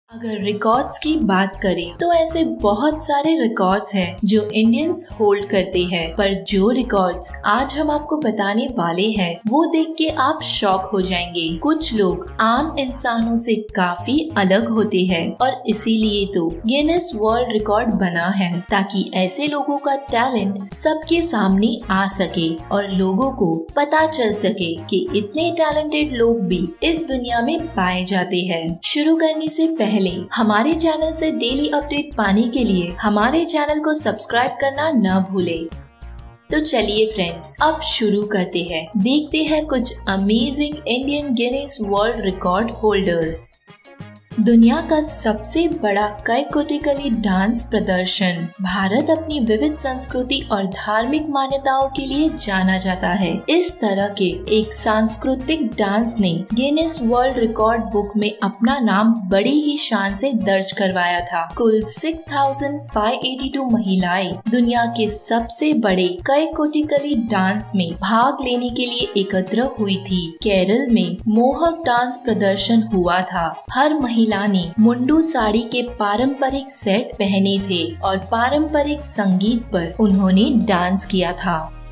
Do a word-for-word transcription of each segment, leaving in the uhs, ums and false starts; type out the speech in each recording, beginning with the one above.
अगर रिकॉर्ड्स की बात करें तो ऐसे बहुत सारे रिकॉर्ड्स हैं जो इंडियंस होल्ड करते हैं, पर जो रिकॉर्ड्स आज हम आपको बताने वाले हैं वो देख के आप शॉक हो जाएंगे। कुछ लोग आम इंसानों से काफी अलग होते हैं और इसीलिए तो गिनेस वर्ल्ड रिकॉर्ड बना है, ताकि ऐसे लोगों का टैलेंट सबके सामने आ सके और लोगों को पता चल सके कि इतने टैलेंटेड लोग भी इस दुनिया में पाए जाते हैं। शुरू करने से पहले हमारे चैनल से डेली अपडेट पाने के लिए हमारे चैनल को सब्सक्राइब करना न भूलें। तो चलिए फ्रेंड्स, अब शुरू करते हैं। देखते हैं कुछ amazing Indian Guinness world record holders. दुनिया का सबसे बड़ा कैकोटिकली डांस प्रदर्शन। भारत अपनी विविध संस्कृति और धार्मिक मान्यताओं के लिए जाना जाता है। इस तरह के एक सांस्कृतिक डांस ने गिनेस वर्ल्ड रिकॉर्ड बुक में अपना नाम बड़ी ही शान से दर्ज करवाया था। कुल छह हज़ार पाँच सौ बयासी महिलाएं दुनिया के सबसे बड़े कैकोटिकली डांस में भाग लेने के लिए एकत्र हुई थी। केरल में मोहक डांस प्रदर्शन हुआ था। हर महिला ने मुंडू साड़ी के पारंपरिक सेट पहने थे और पारंपरिक संगीत पर उन्होंने डांस किया था।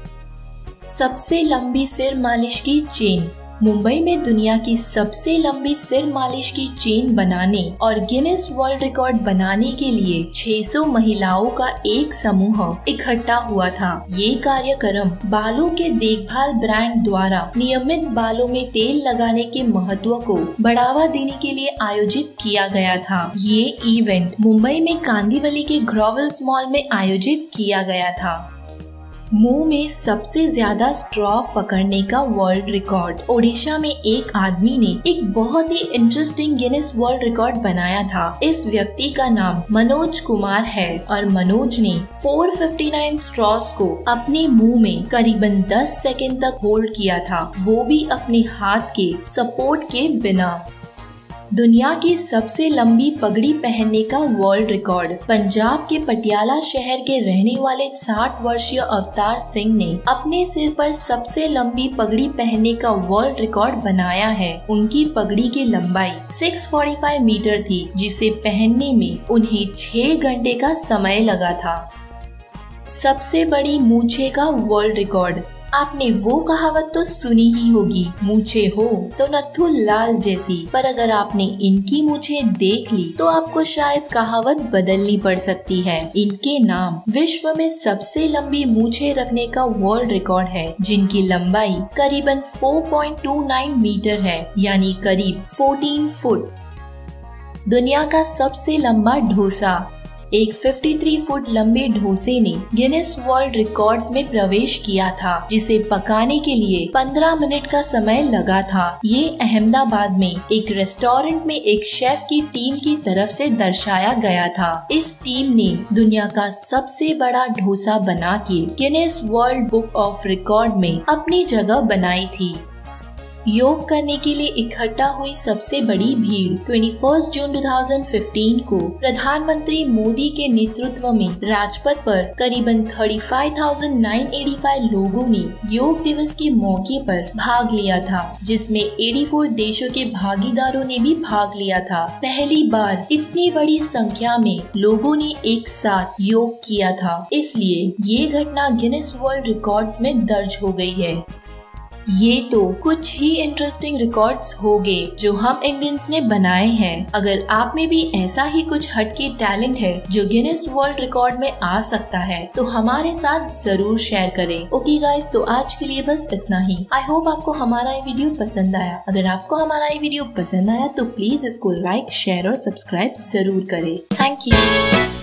सबसे लंबी सिर मालिश की चेन। मुंबई में दुनिया की सबसे लंबी सिर मालिश की चेन बनाने और गिनेस वर्ल्ड रिकॉर्ड बनाने के लिए छह सौ महिलाओं का एक समूह इकट्ठा हुआ था। ये कार्यक्रम बालों के देखभाल ब्रांड द्वारा नियमित बालों में तेल लगाने के महत्व को बढ़ावा देने के लिए आयोजित किया गया था। ये इवेंट मुंबई में कांदिवली के ग्रोवल्स मॉल में आयोजित किया गया था। मुंह में सबसे ज्यादा स्ट्रॉ पकड़ने का वर्ल्ड रिकॉर्ड। ओडिशा में एक आदमी ने एक बहुत ही इंटरेस्टिंग गिनेस वर्ल्ड रिकॉर्ड बनाया था। इस व्यक्ति का नाम मनोज कुमार है और मनोज ने चार सौ उनसठ स्ट्रॉस को अपने मुंह में करीबन दस सेकंड तक होल्ड किया था, वो भी अपने हाथ के सपोर्ट के बिना। दुनिया की सबसे लंबी पगड़ी पहनने का वर्ल्ड रिकॉर्ड। पंजाब के पटियाला शहर के रहने वाले साठ वर्षीय अवतार सिंह ने अपने सिर पर सबसे लंबी पगड़ी पहनने का वर्ल्ड रिकॉर्ड बनाया है। उनकी पगड़ी की लंबाई छह सौ पैंतालीस मीटर थी, जिसे पहनने में उन्हें छह घंटे का समय लगा था। सबसे बड़ी मूंछें का वर्ल्ड रिकॉर्ड। आपने वो कहावत तो सुनी ही होगी, मूंछे हो तो नत्थु लाल जैसी, पर अगर आपने इनकी मूंछें देख ली तो आपको शायद कहावत बदलनी पड़ सकती है। इनके नाम विश्व में सबसे लंबी मूंछें रखने का वर्ल्ड रिकॉर्ड है, जिनकी लंबाई करीबन चार पॉइंट दो नौ मीटर है, यानी करीब चौदह फुट। दुनिया का सबसे लंबा डोसा। एक तिरेपन फुट लंबे डोसे ने गिनेस वर्ल्ड रिकॉर्ड्स में प्रवेश किया था, जिसे पकाने के लिए पंद्रह मिनट का समय लगा था। ये अहमदाबाद में एक रेस्टोरेंट में एक शेफ की टीम की तरफ से दर्शाया गया था। इस टीम ने दुनिया का सबसे बड़ा डोसा बना के Guinness world book of record में अपनी जगह बनाई थी। योग करने के लिए इकट्ठा हुई सबसे बड़ी भीड़। इक्कीस जून दो हज़ार पंद्रह को प्रधानमंत्री मोदी के नेतृत्व में राजपथ पर करीबन पैंतीस हज़ार नौ सौ पचासी लोगों ने योग दिवस के मौके पर भाग लिया था, जिसमें चौरासी देशों के भागीदारों ने भी भाग लिया था। पहली बार इतनी बड़ी संख्या में लोगों ने एक साथ योग किया था, इसलिए ये घटना गिनेस वर्ल्ड रिकॉर्ड्स में दर्ज हो गई है। ये तो कुछ ही इंटरेस्टिंग रिकॉर्ड्स हो गए जो हम इंडियंस ने बनाए हैं। अगर आप में भी ऐसा ही कुछ हटके टैलेंट है जो गिनेस वर्ल्ड रिकॉर्ड में आ सकता है, तो हमारे साथ जरूर शेयर करें। ओके गाइस, तो आज के लिए बस इतना ही। आई होप आपको हमारा ये वीडियो पसंद आया। अगर आपको हमारा ये वीडियो पसंद आया तो प्लीज इसको लाइक, शेयर और सब्सक्राइब जरूर करें। Thank you.